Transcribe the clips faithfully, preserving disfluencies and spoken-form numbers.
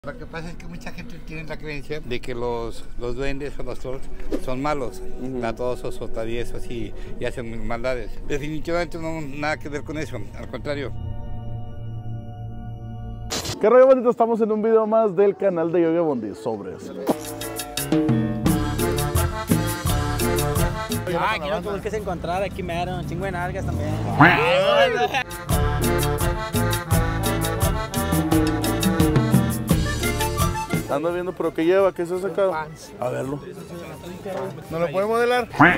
Lo que pasa es que mucha gente tiene la creencia de que los, los duendes o los trolls son malos, uh-huh. a todos esos traviesos y, y hacen maldades. Definitivamente no nada que ver con eso, al contrario. ¿Qué rollo, bonito? Estamos en un video más del canal de Yogi Abundis. Sobres. Ah, quiero que busques encontrar aquí mero, un chingo de nalgas también. Ando viendo, pero ¿qué lleva? ¿Qué se ha sacado? A verlo. ¿No lo puede modelar? Ah.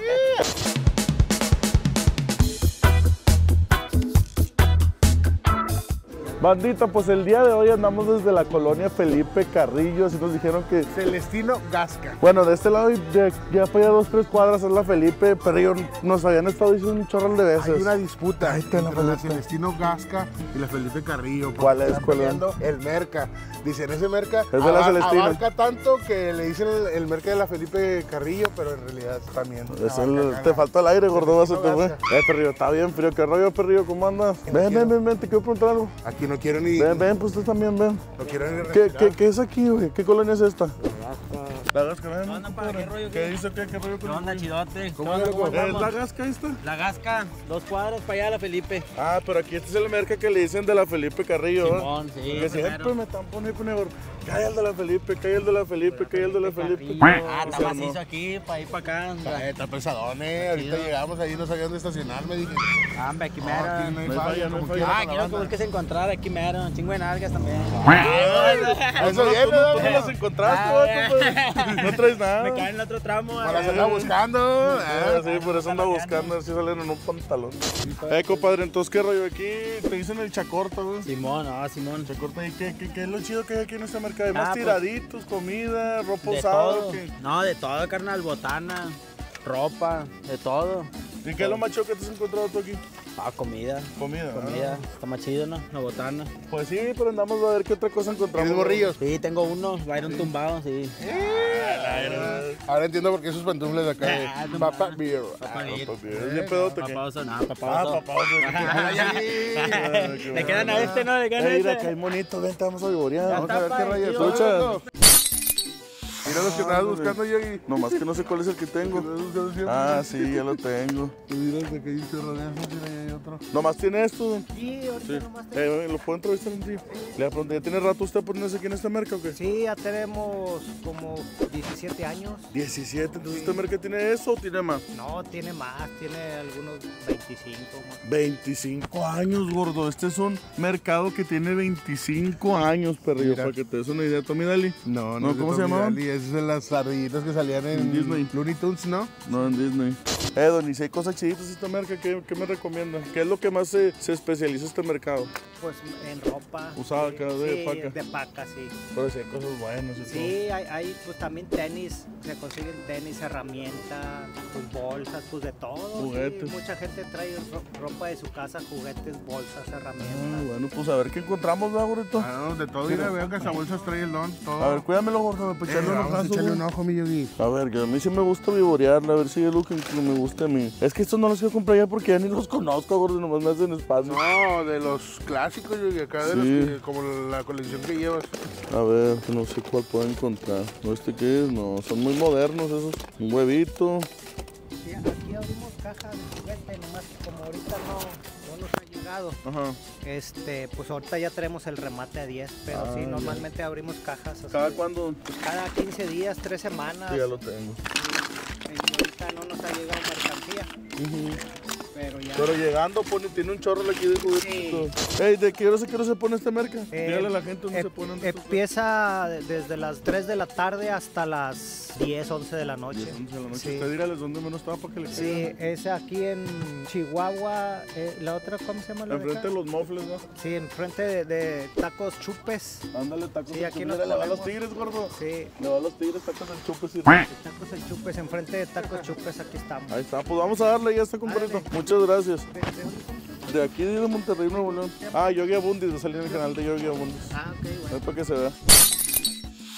Bandita, pues el día de hoy andamos desde la colonia Felipe Carrillo, así nos dijeron que... Celestino Gasca. Bueno, de este lado ya, ya para allá dos, tres cuadras es la Felipe, pero nos habían estado diciendo un chorro de veces. Hay una disputa Ahí está entre la la Celestino Gasca y la Felipe Carrillo. ¿Cuál es? Están ¿Cuál es? peleando el Merca. Dicen, ese Merca es de la aba- Celestino. abarca tanto que le dicen el, el Merca de la Felipe Carrillo, pero en realidad también Es el, te faltó el aire, gordo, se te fue. Eh, Perrillo, está bien frío. ¿Qué rollo, Perrillo? ¿Cómo andas? Ven, ven, ven, ven, te quiero preguntar algo. Aquí no quiero ni... Ven, ven, pues tú también, ven. No quiero ni ¿Qué, respirar. qué, ¿Qué es aquí, güey? ¿Qué colonia es esta? La Gasca, ven. ¿Qué onda, pa? ¿Qué rollo, ¿Qué qué? dice? ¿Qué, qué rollo ¿Qué con onda, el- chidote? ¿Cómo ¿Qué onda, es, cómo loco? ¿Es andamos? la Gasca esta? La Gasca, dos cuadras para allá a la Felipe. Ah, pero aquí este es el merca que le dicen de la Felipe Carrillo, ¿eh? Simón, sí, Porque siempre primero. me están poniendo con el... Cae el de la Felipe, cae el de la Felipe, cae el de la Felipe. Ah, está Se armó. macizo aquí, para ir para acá. Eh, Está pesadón, eh. Ahorita Chido. llegamos ahí, no sabía dónde estacionar, me dije. Ah, hombre, aquí No, aquí no mero. hay No hay falla, falla, no hay como falla. quiera Ah, con la quiero que banda. busques encontrar aquí mero, un chingo de nalgas también. Eso viene, ¿Tú no ¿no? las encontraste, Ah, vato, pues? No traes nada. Me cae en el otro tramo. Para eh. hacerla buscando. Ah, eh. sí, por eso anda buscando a ver si salen en un pantalón. Eh, compadre, entonces, ¿qué rollo? Aquí te dicen el chacorta, güey. Simón, no, Simón. Chacorta, ¿y qué, qué, qué es lo chido que hay aquí en este mercado? Hay más Ah, pues, tiraditos, comida, ropa De usada. todo. ¿qué? No, de todo, carnal, botana, ropa, de todo. ¿Y qué es lo más chido que te has encontrado tú aquí? Ah, comida. Comida. Comida, ah. está más chido, ¿no? La botana. Pues sí, pero andamos a ver qué otra cosa encontramos. ¿Tienes morrillos? Sí, tengo uno, va a ir un tumbado, sí. Ahora entiendo por qué esos pantufles de acá Ah, de no Papa mames. Beer. Papá Ah, Beer. Papá, ¿es bien pedote qué? Papá oso, no, papá Ah, oso. papá, Le quedan a este, ¿no? Le quedan a Mira, que hay este. monito, vente, vamos a vivorear. Ya Vamos a está, ver qué pa, rayas. chido. Escucha. Mira los que estabas buscando, Yogi. Nomás que no sé cuál es el que tengo. Ah, sí, ya lo tengo. Mira, de que hay chorro de esos, mira, ahí hay otro. Nomás tiene esto. Sí, ahorita Sí. nomás te- Eh, ¿Lo puedo entrevistar un día? Le pregunté, ¿ya tiene rato usted poniéndose aquí en este mercado o qué? Sí, ya tenemos como diecisiete años. diecisiete, entonces este mercado tiene eso o tiene más? No, tiene más, tiene algunos veinticinco más. veinticinco años, gordo. Este es un mercado que tiene veinticinco años, perrillo, Mira. para que te des una idea. Tommy Daly. No, No, es de ¿cómo se Tommy llamaban? Daly, Esas son las ardillitas que salían en En Disney. Looney Tunes, ¿no? No, en Disney. Eh, Don, y si hay cosas chiditas esta merca, ¿qué, qué me recomienda? ¿Qué es lo que más se, se especializa este mercado? Pues en ropa. Usada sí, acá, de sí, paca. De paca, sí. Pero si hay cosas buenas y Sí, hay, hay pues también tenis, se consiguen tenis, herramientas, pues bolsas, pues de todo. sí. Juguetes. Mucha gente trae ro- ropa de su casa, juguetes, bolsas, todo. herramientas. Ah, bueno, pues a ver qué encontramos, ¿no, gordito? Ah, no, de todo. Mira, veo que esa bolsa trae el don, todo. A ver, cuídamelo, gordo, para Eh, echarle un vamos a ojazo, echarle güey. un ojo, mi Yogi. A ver, que a mí sí me gusta vivorear, a ver si es lo que que me gusta a mí. Es que estos no los quiero comprar ya porque ya ni los conozco, gordo, nomás me hacen espacio. No, de los clásicos, Yogi, acá de Sí. los que, como la colección que llevas. A ver, no sé cuál puedo encontrar. ¿No este qué es? No, son muy modernos esos. Un huevito. Sí, aquí abrimos cajas de juguete, nomás que como ahorita no, no nos ha llegado. Ajá. Este, pues ahorita ya tenemos el remate a diez, pero Ah, sí, ya. normalmente abrimos cajas así, ¿Cada cuándo? cada quince días, tres semanas. Sí, ya lo tengo. Y ahorita no nos ha llegado mercancía, pero ya. Pero llegando pone, tiene un chorro aquí de juguetitos. Ey, ¿de qué hora se, qué hora se pone este merca? Eh, Dígale a la gente dónde em- se ponen estos Empieza desde las tres de la tarde hasta las diez, once de la noche. diez, once de la noche. Sí. Usted dígales dónde menos estaba para que le Sí, caigan. es aquí en Chihuahua, eh, la otra, ¿cómo se llama la de Enfrente acá? de los mofles, ¿no? Sí, enfrente de, de Tacos Chupes. Ándale, tacos Sí, del aquí Chupes. nos Mira, le va a los ponemos. tigres, gordo. Sí, Le va a los tigres, tacos del chupes y... Tacos el Chupes, enfrente de Tacos Chupes, aquí estamos. Ahí está, pues vamos a darle, ya está completo. Ándale. Muchas gracias. ¿De- de dónde son? De aquí de Monterrey, Nuevo León. Ah, Yogi Abundis, va a salir en el canal de Yogi Abundis. Ah, ok, bueno. Es para que se vea.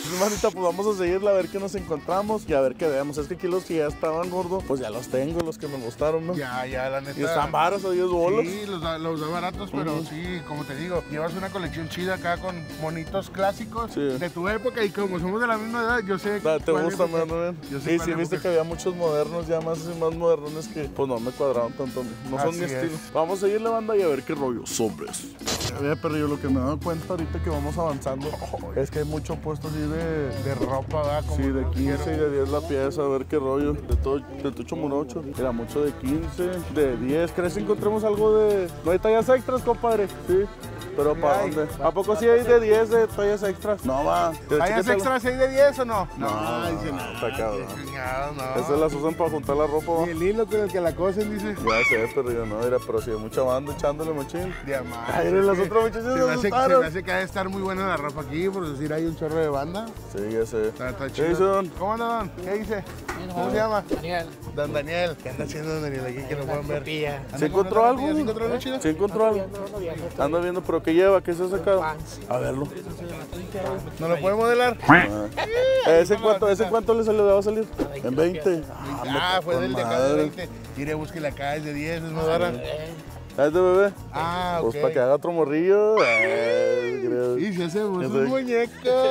Manita, pues vamos a seguirla a ver qué nos encontramos y a ver qué vemos. Es que aquí los que ya estaban gordos, pues ya los tengo, los que me gustaron, ¿no? Ya, ya, la neta. Y están varas a diez bolos. Sí, los da, los da baratos, pero Ujú. sí, como te digo, llevas una colección chida acá con monitos clásicos Sí. de tu época y como somos de la misma edad, yo sé Ah, ¿te cuál gusta época- más, no? Yo sé Sí, cuál sí, viste época. que había muchos modernos, ya más y más modernos que pues no me cuadraron tanto. No son Así mi es. estilo. Vamos a seguirle, banda, y a ver qué rollo. Sobres. Había perdido lo que me he dado cuenta ahorita que vamos avanzando. Es que hay mucho puesto así de... De ropa, ¿verdad? Como Sí, de yo quince y quiero. de diez la pieza, a ver qué rollo. De todo, de tocho morocho. Era mucho de quince, de diez. ¿Crees que encontremos algo de...? No hay tallas extras, compadre. Sí. Pero Sí ¿para hay. dónde? ¿A poco sí hay de diez de tallas extras? No, va. ¿Tallas extras seis de diez o no? No, no, dice no, está cabrón. chingado, no. Esas las usan para juntar la ropa, va. Y el hilo con el que la cosen, dice. Ya sé, pero yo no, era, pero si hay mucha banda echándole machín. Diamante. Ay, miren, las Es que otras muchachas se se me, hace, se asustaron. me hace que ha de estar muy buena la ropa aquí, por decir, hay un chorro de banda. Sí, ya sé. Está, está ¿Qué chido. dice, don? ¿Cómo anda, don? ¿Qué dice? ¿Cómo se llama? Daniel. Don Daniel. ¿Qué anda haciendo don Daniel aquí que lo puedan ver? ¿Anda ¿Se con encontró una algo? tortilla? ¿Se encontró algo chido? ¿Se encontró algo? Anda viendo, pero ¿qué lleva? ¿Qué se ha sacado? A verlo. ¿No lo puede modelar? Ah. ¿Ese cuánto, ese cuánto le salió? ¿Le va a salir? En veinte. Ah, fue con del de acá de madre. veinte. Mire, búsquela acá, es de diez, es más barata. ¿Es de bebé? Ah, ok. Pues para que haga otro morrillo. Eh, creo. Y se hacemos Ya un sé. muñeco.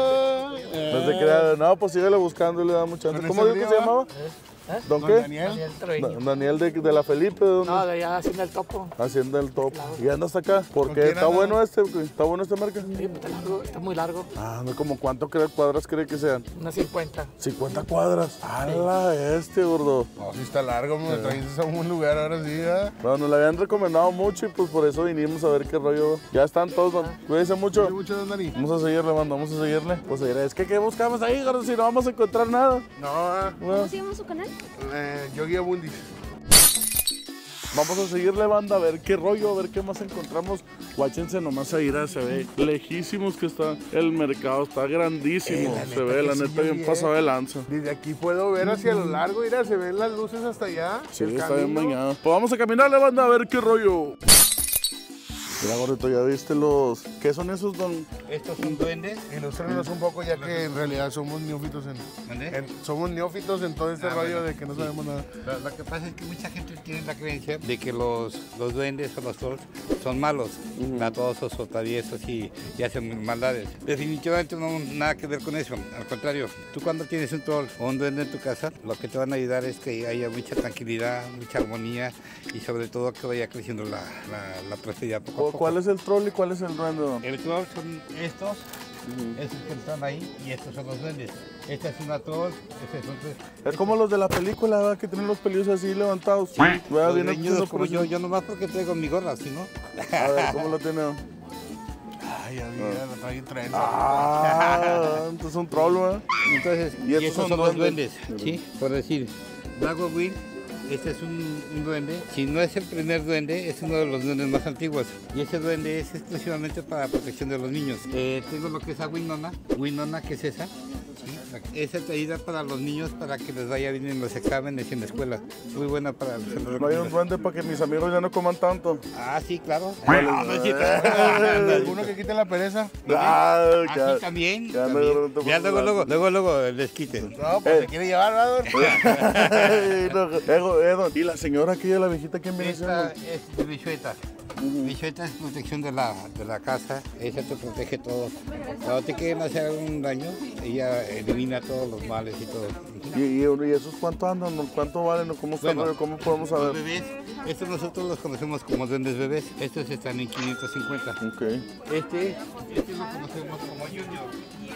No se crea. No, pues síguele buscando y le da mucha chance. ¿Con ¿Cómo ese dijo que se brío, llamaba? ¿Don Don qué? Daniel. Da- Daniel de, de la Felipe, ¿de dónde? No, de allá haciendo el topo. Haciendo el top. ¿Y andas acá? ¿Con Porque quién está andas? bueno este, güey. ¿Está bueno este marca? Sí, está largo, está muy largo. Ah, no, como cuánto cree, cuadras cree que sean. Unas cincuenta. cincuenta cuadras. ¡Hala, este, gordo! No, sí está largo, me trajiste a un lugar ahora sí, ¿verdad? Bueno, nos lo habían recomendado mucho y pues por eso vinimos a ver qué rollo. Ya están todos, don. Cuídense mucho. Cuídate mucho, don Dani. Vamos a seguirle, mando, vamos a seguirle. Pues seguirle. Es que, ¿qué buscamos ahí, gordo? Si no vamos a encontrar nada. No, ah, Bueno, ¿Cómo se llama su canal? eh, Yogi Abundis. vamos a seguirle, banda, a ver qué rollo, a ver qué más encontramos. Guáchense nomás ahí, se ve lejísimos que está el mercado, está grandísimo. Eh, la se neta ve, que la sí, neta, bien bien. pasado de lanza. Desde aquí puedo ver hacia lo largo, mira, se ven las luces hasta allá. Sí, el está bien camino. bañado. Pues vamos a caminarle, banda, a ver qué rollo. Mira, gordito, ¿ya viste los...? ¿Qué son esos, don? Estos son duendes. Ilústranos un poco, ya que en realidad somos neófitos en, ¿Mande? en- somos neófitos en todo este Ah, rollo bueno. de que no sabemos nada. Lo, lo que pasa es que mucha gente tiene la creencia de que los, los duendes o los trolls son malos, latosos o traviesos y, y hacen maldades. Definitivamente no nada que ver con eso. Al contrario, tú cuando tienes un troll o un duende en tu casa, lo que te van a ayudar es que haya mucha tranquilidad, mucha armonía y sobre todo que vaya creciendo la, la, la prosperidad poco a ¿Cu- poco. ¿Cuál es el troll y cuál es el duende, don? El troll son estos, estos que están ahí y estos son los duendes. Esta es una troll, este es otro. Es como los de la película, ¿verdad? Que tienen los pelillos así levantados. ¿Verdad? Los Viene greñudos haciendo como por yo, eso. yo nomás porque traigo mi gorra, si no. A ver, ¿cómo lo tiene, don? Ay, ya mira, lo trae en trenza. Ah, entonces es un troll, ¿verdad? Entonces, Y y, estos estos son son, los duendes. duendes, ¿sí? Por decir, Dragowin, este es un, un duende. Si no es el primer duende, es uno de los duendes más antiguos. Y ese duende es exclusivamente para la protección de los niños. Eh, tengo lo que es a Winona. Winona, ¿qué es esa? Sí, esa te ayuda para los niños para que les vaya bien en los exámenes y en la escuela. Muy buena para se lo No hay un recomiendo. duende para que mis amigos ya no coman tanto. Ah, sí, claro. No, no, sí, ¿Alguno que quite la pereza? Ah, Así ya. también. ya también. no, no te Ya puedo luego, hablar. luego, luego, luego, el desquite. No, pues se quiere llevar, ¿verdad? Ay, no, eh, go- eh, don. Y la señora aquella, la viejita, ¿quién viene Esta siendo? es de bichueta. Bichueta es protección de la, de la casa, ella te protege todo. Cuando te quieren hacer algún daño, ella elimina todos los males y todo. ¿Y, y, y esos cuánto andan? ¿No? ¿Cuánto valen? ¿No? ¿Cómo, están? Bueno, ¿Cómo podemos Los saber? bebés, estos nosotros los conocemos como duendes bebés, estos están en quinientos cincuenta. Ok. Este, este lo conocemos como Junior.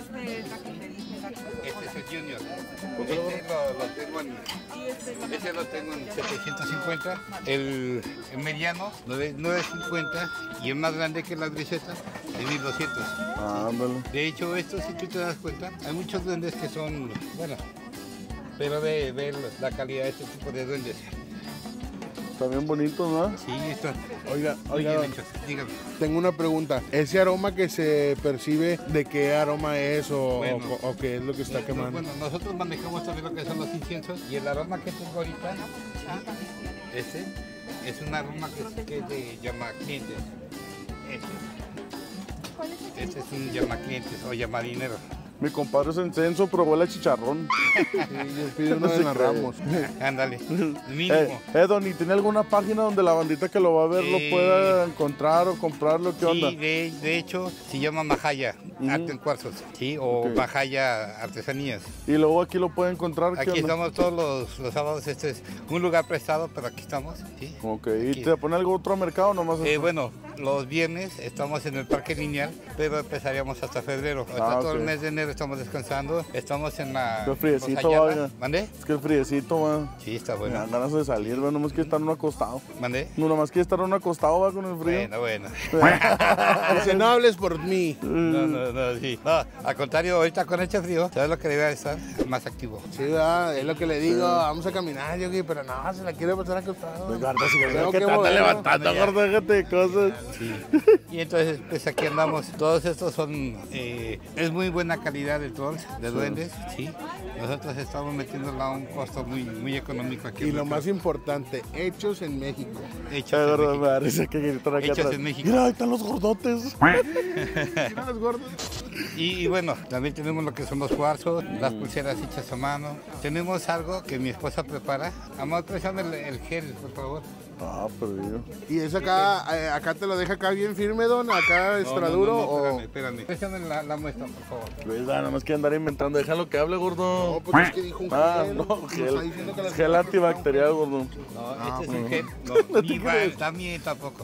Este es el Junior. Este lo, lo tengo en, este lo tengo en setecientos cincuenta. El, el mediano, novecientos cincuenta. Y el más grande que la griseta, de mil doscientos. Ah, ándale. De hecho, esto, si tú te das cuenta, hay muchos duendes que son, bueno, pero ve, ve la calidad de este tipo de duendes. Están bien bonitos, ¿no? Sí, esto, Oiga, muy oiga, bien hechos. Dígame. tengo una pregunta. ¿Ese aroma que se percibe, de qué aroma es o, Bueno. o- o qué es lo que está Eh, quemando? Bueno, nosotros manejamos también lo que son los inciensos y el aroma que tengo ahorita, este, es un aroma que es, que es de llamaclientes. Este, este es un llamaclientes o llamadinero. Mi compadre es en censo, pero huele a chicharrón. Sí, yo pido uno de Ramos. Ándale, mínimo. Eh, eh, Don, ¿y tiene alguna página donde la bandita que lo va a ver Eh, lo pueda encontrar o comprarlo? ¿Qué onda? Sí, de, de hecho, se llama Majaya, arte en cuarzos, ¿sí? O Ok. Majaya Artesanías. Y luego aquí lo puede encontrar. ¿Qué Aquí onda? estamos todos los, los sábados, este es un lugar prestado, pero aquí estamos, ¿sí? Ok, Aquí. ¿y te pone algo otro mercado nomás? Eh, esto? bueno, los viernes estamos en el Parque Lineal, pero empezaríamos hasta febrero. Hasta Ah, todo ok. el mes de enero estamos descansando. Estamos en la... Qué friecito, los Ayala. vaya. ¿Mandé? Es que el friecito, va. Sí, está Me bueno. dan ganas de salir, va. Nomás quiere estar uno acostado. ¿Mandé? No, nomás quiere estar uno acostado, va, con el frío. Bueno, bueno. Dice, no hables por mí. No, no, no, sí. No, al contrario, ahorita con este frío, ¿sabes lo que debe estar? Más activo. Sí, ¿verdad? Es lo que le digo, vamos a caminar, yo, pero no, se la quiere pasar acostado. Pues, gordo, si Tengo creo que que te anda moverlo. levantando, gordo, déjate de cosas. Sí. Y entonces, pues aquí andamos. Todos estos son, eh, es muy buena calidad de trolls, de duendes, sí. Nosotros estamos metiéndolo a un costo muy, muy económico aquí. Y en lo México. más importante, hechos en México. Hechos Ay, en gordo, México. me da risa que gritan aquí Hechos atrás. en México. Mira, ahí están los gordotes. Mira los gordos. Y, y bueno, también tenemos lo que son los cuarzos, las pulseras hechas a mano. Tenemos algo que mi esposa prepara. Amor, préstame el, el gel, por favor. Ah, perdido. Y es acá, eh, acá te lo deja acá bien firme, don, acá extra No, no, duro no, no, o... espérame, espérame. Préstame la, la muestra, por favor. Pues, ah, nada más que andar inventando. Déjalo que hable, gordo. No, pues es que dijo un Ah, gel. no, Nos está gel. diciendo que las- Gel antibacterial, gordo. No, este es un gel. No, ni va, también tampoco.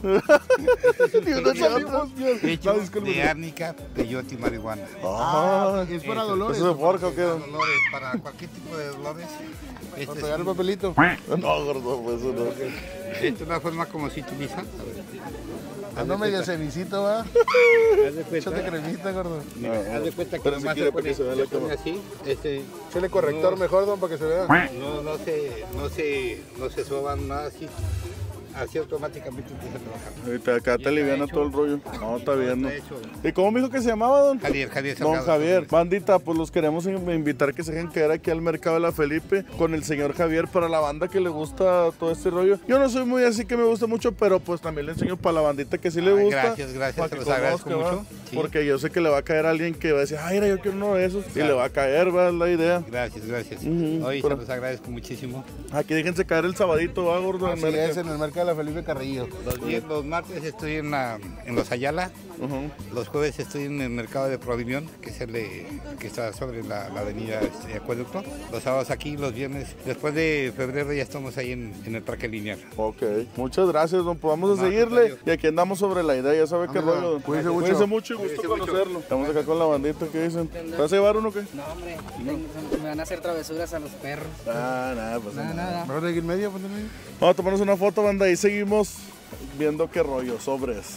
Ni una salimos bien. Hecho No, disculpe. de árnica, peyote y marihuana. Ah, es para Eso. dolores. ¿Eso se forja o qué? Para dolores, para cualquier tipo de dolores. Para Este es, pegar el papelito. No, gordo, pues eso no. esta es la forma como se utiliza. A ver. Ando medio cenicito, va. Haz de Échate cuenta, cremita, gordo. mira, haz de cuenta que Pero si nomás quiere se para que pone, se vea se la pone cámara. así. Este, Échale corrector no, mejor, don, para que se vea. No, no se, no se, no se soban nada así. Así automáticamente empieza a trabajar. Ahorita acá Ya te está aliviana hecho. todo el rollo. No, está bien, ¿no? Está hecho. ¿Y cómo me dijo que se llamaba, don? Javier, Javier Don Salgado. Javier, bandita, pues los queremos in- invitar que se dejen quedar aquí al mercado de la Felipe con el señor Javier para la banda que le gusta todo este rollo. Yo no soy muy así que me gusta mucho, pero pues también le enseño para la bandita que sí le Ah, gusta. gracias, gracias, para se que los agradezco conozca, ¿va? mucho, sí. Porque yo sé que le va a caer a alguien que va a decir, ay, mira, yo quiero uno de esos. Y Claro. le va a caer, va, es la idea. Gracias, gracias. Ujú, Hoy pero- se los agradezco muchísimo. Aquí déjense caer el sabadito, va, gordo. Así Merca. es, en el mercado de la Felipe Carrillo. Los, días- los martes estoy en, la, en los Ayala. Ujú. Los jueves estoy en el mercado de Provimión, que es el de- que está sobre la, la avenida este, Acueducto. Los sábados aquí, los viernes. Después de febrero ya estamos ahí en, en el Parque Lineal. Ok, muchas gracias, don. Pues vamos a No, seguirle. contrario. Y aquí andamos sobre la idea, ya sabe qué Ándale, rollo. don. cuídese mucho. Cuídese mucho y gusto Cuídese mucho. conocerlo. Estamos acá con la bandita, ¿qué dicen? ¿Te vas a llevar uno o qué? No, hombre, tengo- me van a hacer travesuras a los perros. Ah, nada, pues Nada, nada. nada. Mejor de aquí en medio, ponte en medio. Vamos a tomarnos una foto, banda, y seguimos viendo qué rollo, sobres.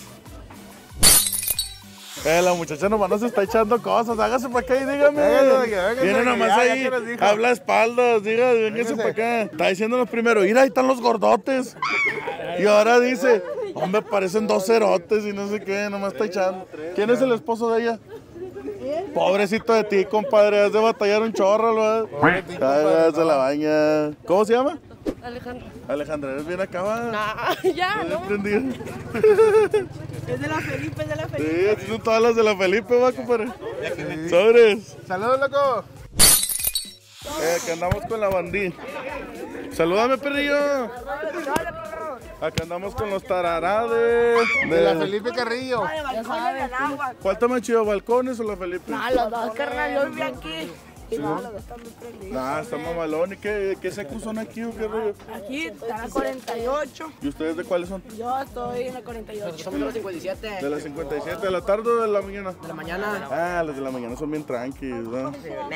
Eh, la muchacha nomás nos está echando cosas, hágase para acá y dígame. Véngase, véngase, Viene que nomás ya- ya ahí, que nos dijo. habla a espaldas, diga, véngase Véngase. para acá. Está diciéndonos primero, mira, ahí están los gordotes. Y ahora dice, hombre, parecen dos cerotes y no sé qué, nomás está echando. ¿Quién es el esposo de ella? Pobrecito de ti, compadre, has de batallar un chorro, ¿verdad? Ay, se la baña. ¿Cómo se llama? Alejandro. Alejandra, ¿eres bien acabada? Ah, ya, ¿Eres no. prendida? Es de la Felipe, es de la Sí, Felipe. así son todas las de la Felipe, va, compadre. Sobres. Saludos, loco. Eh, que andamos con la bandí. Salúdame, perrillo. Acá andamos con los tararades. De la Felipe Carrillo. Ya sabes. ¿Cuál está más chido, balcones o la Felipe? No, los dos, carnal, yo viví aquí. Y no, los dos están muy prendidos. Nah, está mamalón. ¿Y qué, qué secos son aquí o qué rollo? Aquí están a cuarenta y ocho. ¿Y ustedes de cuáles son? Yo estoy en la cuarenta y ocho. Somos de los cincuenta y siete. ¿De las cincuenta y siete de la tarde o de la mañana? De la mañana. Ah, los de la mañana son bien tranquilos, ¿no?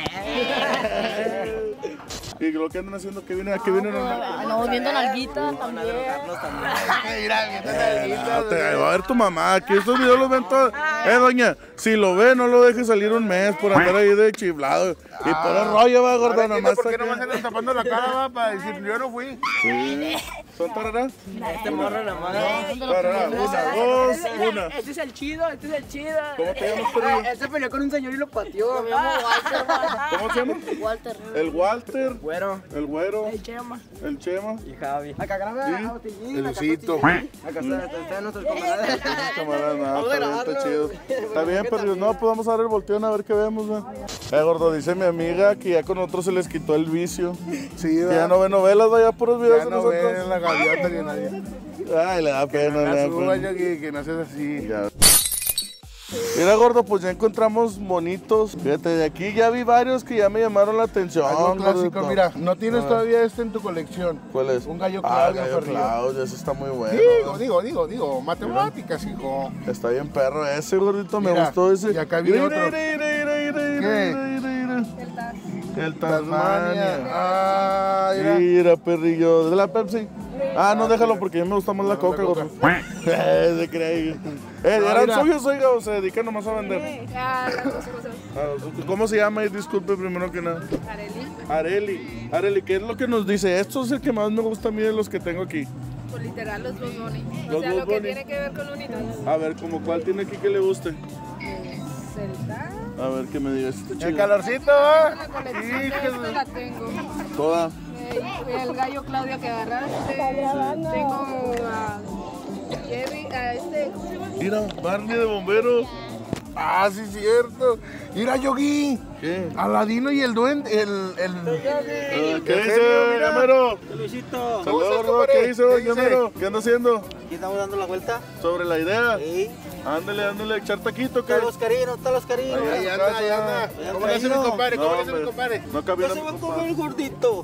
¿Y lo que andan haciendo? ¿Qué vienen? ¿A qué vienen? Andamos viendo nalguita también. Mira, viendo Ah, te va a ver tu mamá, aquí estos videos los ven todos. Eh, doña, si lo ve, no lo deje salir un mes por andar ahí de chiflado. Y por el rollo, va, gorda, nomás. ¿Por qué está nomás aquí. andan tapando la cara, va? Para decir, yo no fui. Sí. ¿Son tarará? Este morro nomás. Tarará, una, dos, una. Este es el chido, este es el chido. ¿Cómo te llamas, perrillo? Él se peleó con un señor y lo pateó. ¿Cómo se llama? Walter. El Walter, Güero. el güero, El Chema. el Chema. Y Javi. Acá graba Sí. a Botellín. El acá osito. Botellín. Acá está, está, está nuestros camaradas. Camarada, nada, está bien, está chido. Está bien, pero no, pues vamos a dar el volteón a ver qué vemos, güey. Eh, gordo, dice mi amiga que ya con otros se les quitó el vicio. Sí, Que ya ¿verdad? no ve novelas, vaya puros videos Ya de no nosotros. ven la gaviota ni a nadie. Ay, le da pena, le La da suba, pena. Yogi, que no seas así. Ya. Mira, gordo, pues ya encontramos monitos. Fíjate, de aquí ya vi varios que ya me llamaron la atención. Algo clásico, gordito. mira, no tienes Ah. todavía este en tu colección. ¿Cuál es? Un gallo Ah, Claudio gallo Ferrillo. Claudio, ese está muy bueno. Digo, digo, digo, digo, matemáticas, hijo. Está bien perro ese, gordito, me Mira, gustó ese. y acá viene Mira, otro. mira, mira, mira, mira, ¿Qué? mira, mira. El Tasmania. Tasmania. Ah, mira. Mira, perrillo. ¿De la Pepsi? Ah, no, déjalo porque a mí me gusta más la No, coca, la gordo. Coca. Eh, se cree. Eh, Ah, ¿eran mira. suyos, oiga, o se dedican nomás a vender? Ah, las dos cosas. Ah, ¿cómo se llama? Y disculpe primero que nada. Areli, Areli. Areli, ¿qué es lo que nos dice? Esto es el que más me gusta a mí de los que tengo aquí. pues literal los Bugs Bunny. O Los sea, Bugs lo que Bunny. tiene que ver con Looney Tunes. A ver, ¿como cuál tiene aquí que le guste? Eh, Zelda. A ver, que me digas. Este El chido. calorcito, La ¿eh? colección de este la tengo. Toda. Eh, el gallo Claudia que agarraste. Tengo a Jerry, a este. ¿Cómo se llama? Mira, Barney de bomberos. Ah, sí, cierto. Mira, Yogi. ¿Qué? Aladino y el duende, el... el... Ah, ¿Qué El dice, genio, mira. Llamero? Luisito, ¿Cómo Saludos, estás, gordo. ¿Qué compadre? dice, ¿Qué dice? Llamero? ¿Qué anda haciendo? aquí estamos dando la vuelta. Sobre la idea. Sí, Ándale, ándale, echar taquito, ¿qué? está los carinos, está los carinos. Ahí anda, ahí anda. Ya ¿Cómo le hace mi traído. compadre? ¿Cómo No, le hace mi hombre. compadre? No cabía Ya la se va a mi comer compadre. el gordito.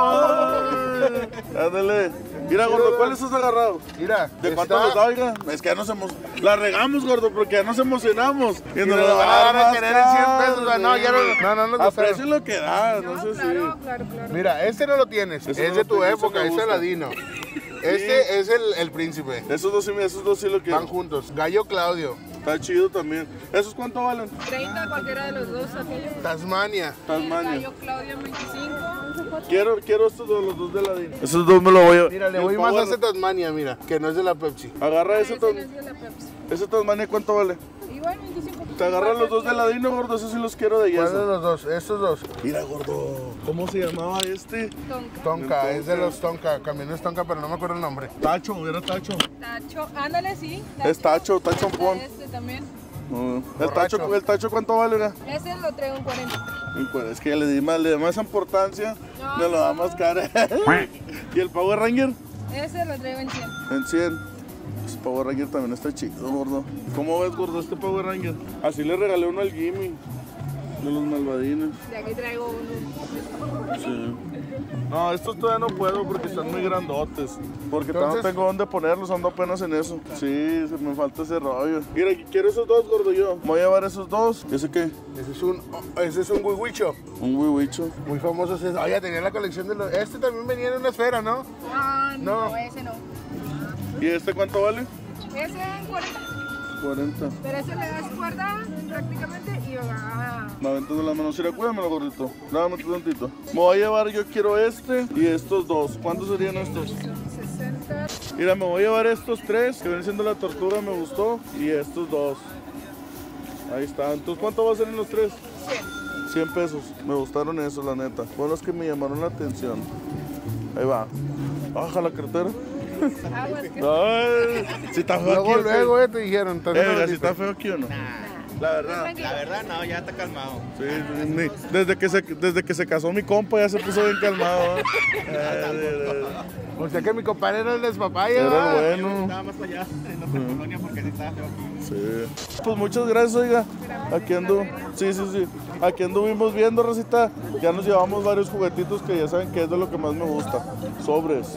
Ay, ándale. Mira, gordo, ¿cuál estás agarrado? Mira, ¿De cuánto está- nos da, oiga? Es que ya nos emo... La regamos, gordo, porque ya nos emocionamos. Y Y nos nos lo van a dar a querer en cien caro, pesos. No, ya no, no, no nos A gustaron. precio lo que da, no, sé Claro, si... claro, claro. Mira, este no lo tienes. Ese es no de lo tu tengo, ese época, me es gusta. Aladino. Este es el, el príncipe. Esos dos sí, esos dos sí lo quiero. Van juntos. Gallo Claudio. Está chido también. ¿Esos cuánto valen? treinta cualquiera de los dos. Aquellos. Tasmania. El Tasmania. gallo Claudia veinticinco. Quiero, quiero estos dos, los dos de la Dina. Esos dos me lo voy a... Mira, le el voy más a Power- este Tasmania, mira, que no es de la Pepsi. Agarra ese, Ese tas- no es de la Pepsi. ese Tasmania, ¿cuánto vale? Igual veinticinco. Te agarran los dos de ladino, gordo, esos sí los quiero de ¿Cuál de yeso. los dos? Estos dos. Mira, gordo, ¿cómo se llamaba este? Tonka. Tonka, es de Tonka. los Tonka. Camiones Tonka, pero no me acuerdo el nombre. Tacho, era Tacho. Tacho. Ándale, sí. Es Tacho, Tacho Pon. Este también. No, el Borracho. Tacho, el Tacho, ¿cuánto vale? Era? Ese lo traigo en cuarenta. Y pues, es que ya le di más, le di más importancia, No. me lo da más cara. ¿Y el Power Ranger? Ese lo traigo en cien. En cien. Ese Power Ranger también está chido, gordo. ¿Cómo ves, gordo, este Power Ranger? Así le regalé uno al Jimmy, de los malvadines. De aquí traigo uno. Sí. No, estos todavía no puedo porque están muy grandotes. Porque todavía no Entonces- tengo dónde ponerlos, ando apenas en eso. Sí, se me falta ese rollo. Mira, quiero esos dos, gordo, yo. Me voy a llevar esos dos. ¿Ese qué? Ese es un, oh, ese es un Wiwicho. Un huihuicho. Muy famoso. ese- Oye, tenía la colección de los... Este también venía en una esfera, ¿no? Ah, no, No. ese no. ¿Y este cuánto vale? Ese en cuarenta. cuarenta. Pero ese le das cuerda prácticamente y va. Me aventas de las manos. Mira, cuídamelo, gordito. Dame un tantito. Me voy a llevar, yo quiero este y estos dos. ¿Cuántos serían estos? sesenta. Mira, me voy a llevar estos tres, que vienen siendo la tortuga, me gustó. Y estos dos. Ahí está. Entonces, ¿cuánto va a ser en los tres? cien pesos. Me gustaron esos, la neta. Fueron los que me llamaron la atención. Ahí va. Baja la cartera. Aguas que. Ay, si está feo aquí. Luego, ¿o qué? luego, eh, te dijeron. ¿estás Eh, viendo mira, la si lista? está feo aquí o no. La verdad. La verdad, no, ya está calmado. Sí, sí, ni- desde, que se, desde que se casó mi compa ya se puso bien calmado. ¿eh? Eh, O sea que mi compadre era el despapaya. Era ¿va? bueno. Estaba más allá, en otra colonia, porque sí estaba feo aquí. Sí. Pues muchas gracias, oiga. Aquí ando. Sí, sí, sí. Aquí anduvimos viendo, Rosita. Ya nos llevamos varios juguetitos que ya saben que es de lo que más me gusta. Sobres.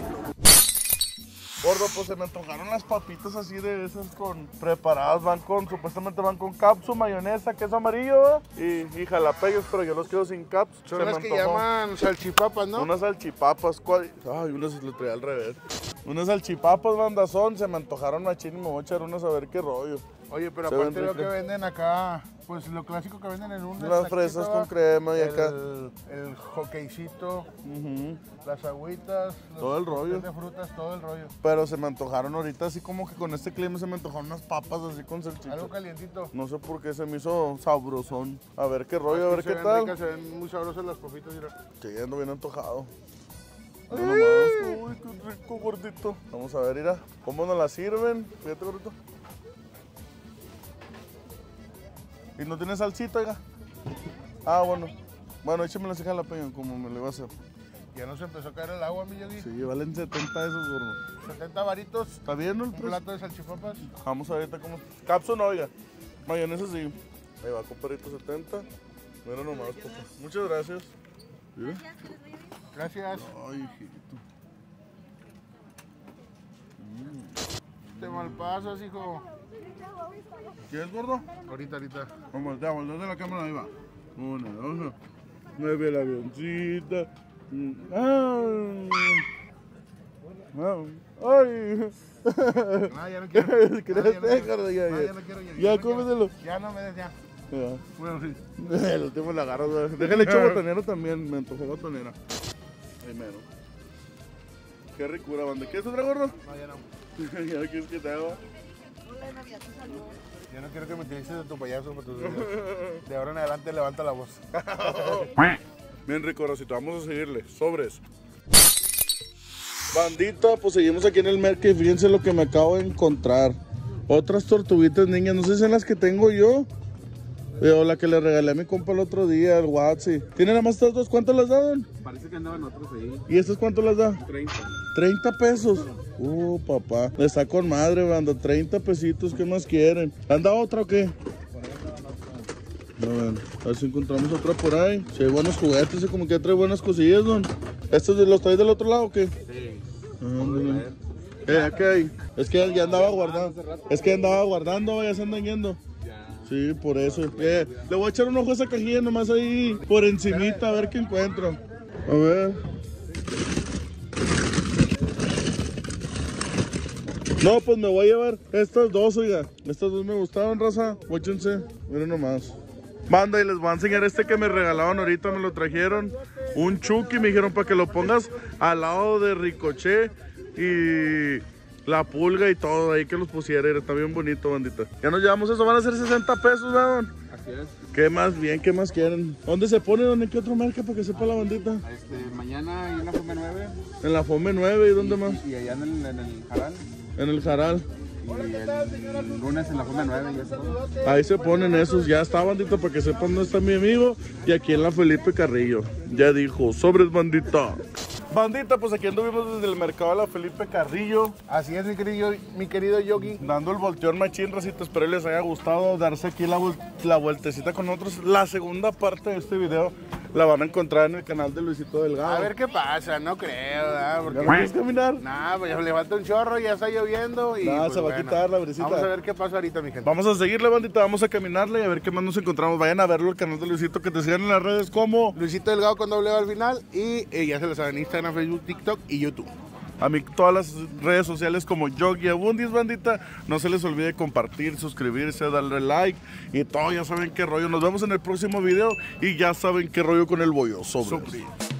Gordo, pues se me antojaron las papitas así de esas con preparadas, van con, supuestamente van con capsu, mayonesa, queso amarillo y, y jalapeños, pero yo los quiero sin capsu. Son Se las me que antojó. llaman salchipapas, ¿no? Unas salchipapas, ¿cuál? Ay, unas se los traía al revés. Unas salchipapas, bandazón, se me antojaron machín y me voy a echar unas a ver qué rollo. Oye, pero Se aparte ven veo que ricas. venden acá, pues lo clásico que venden en un... Las snackito, fresas ¿va? con crema y acá. El, el hockeycito, Ujú. las agüitas, los Todo el rollo. de frutas, todo el rollo. Pero se me antojaron ahorita, así como que con este clima se me antojaron unas papas así con salchicha. Algo calientito. No sé por qué se me hizo sabrosón. A ver qué rollo, a ver Se qué ven tal. ricas, se ven muy sabrosas las papitas, mira. Sí, ando bien antojado. Mira nomás, uy, qué rico, gordito. Vamos a ver, mira, cómo nos la sirven. Fíjate, gordito. ¿Y no tiene salsita, oiga? Ah, bueno. Bueno, échame la ceja a la peña, como me le va a hacer. Ya nos empezó a caer el agua, mi Yogi. Sí, valen setenta esos, gordo. setenta varitos. ¿Está bien, no? El Un precio? plato de salchipapas. Vamos a ver ahorita cómo... Capsu no, oiga. Mayonesa sí. Ahí va, compadrito, setenta. Mira nomás, papá. Muchas gracias. ¿Sí? Gracias. Ay, hijito. Te malpasas, hijo. ¿Quieres, gordo? Ahorita, ahorita. Vamos, ya, volvemos de la cámara, ahí va. Una, dos, mueve el avioncita. Ay. Ay. Ah, ya no quiero. ¿Qué Ah, le ya no dejas, quiero. ya, No, ya. ya no quiero. Ya, no quiero. cómetelo. Ya no me des, ya. Ya. Bueno, sí. El último la agarro. Déjale echar botanera también. Me antojó botanera. Ahí mero. Qué ricura, banda. ¿Quieres otra, gordo? No, ya no. ¿Ya no quieres que te haga? Ya no quiero que me utilices de tu payaso para tus videos. De ahora en adelante levanta la voz. Bien rico, Rosito. Vamos a seguirle. Sobres. Bandita, pues seguimos aquí en el mercado y fíjense lo que me acabo de encontrar. Otras tortuguitas niñas, no sé si son las que tengo yo. O la que le regalé a mi compa el otro día, el Watsi. ¿Tienen nada más estas dos? ¿Cuánto las da, don? Parece que andaban otros ahí. ¿Y estas cuánto las da? treinta. treinta pesos. Uh, papá. Está con madre, banda. treinta pesitos. ¿Qué más quieren? ¿Anda otra o qué? No, bueno, a ver si encontramos otra por ahí. Si hay buenos juguetes y como que trae buenas cosillas, don. ¿Estos de los traes del otro lado o qué? Sí. Ándale. Eh, ¿qué hay? Es que ya andaba guardando. Es que andaba guardando, ya se andan yendo. Sí, por eso. Eh, le voy a echar un ojo a esa cajilla nomás ahí por encimita a ver qué encuentro. A ver. No, pues me voy a llevar estas dos, oiga. Estas dos me gustaron, raza. Móchense. Miren nomás. Banda, y les voy a enseñar este que me regalaron ahorita, me lo trajeron. Un Chucky, me dijeron para que lo pongas al lado de Ricochet y la pulga y todo, ahí que los pusiera, está bien bonito, bandita. Ya nos llevamos eso, van a ser sesenta pesos, ¿verdad? Así es. ¿Qué más bien? ¿Qué más quieren? ¿Dónde se pone? ¿Dónde qué otro marca para que sepa la bandita? Este, mañana hay una Fome nueve. En la Fome nueve, ¿y dónde más? Y allá en el, en el Jaral. En el Jaral. Y el lunes en la Fome nueve y eso. Ahí se ponen esos, ya está, bandita, para que sepan dónde está mi amigo. Y aquí en la Felipe Carrillo. Ya dijo, sobres, bandita. Bandita, pues aquí anduvimos desde el mercado de la Felipe Carrillo. Así es, mi querido, mi querido Yogi. Dando el volteón machín, racita. Espero les haya gustado darse aquí la, la vueltecita con nosotros. La segunda parte de este video la van a encontrar en el canal de Luisito Delgado. A ver qué pasa, no creo, ¿verdad? ¿Ya Porque... no quieres caminar? Nah, pues ya le falta un chorro, ya está lloviendo y... Nah, pues, se va a quitar la brisita. Vamos a ver qué pasa ahorita, mi gente. Vamos a seguirle, bandita, vamos a caminarle y a ver qué más nos encontramos. Vayan a verlo el canal de Luisito, que te sigan en las redes como Luisito Delgado con doble O al final y eh, ya se lo saben, Instagram, Facebook, TikTok y YouTube. a mí todas las redes sociales como Yogi Abundis, bandita. No se les olvide compartir, suscribirse, darle like y todo, ya saben qué rollo. Nos vemos en el próximo video y ya saben qué rollo con el bollo. Sobre.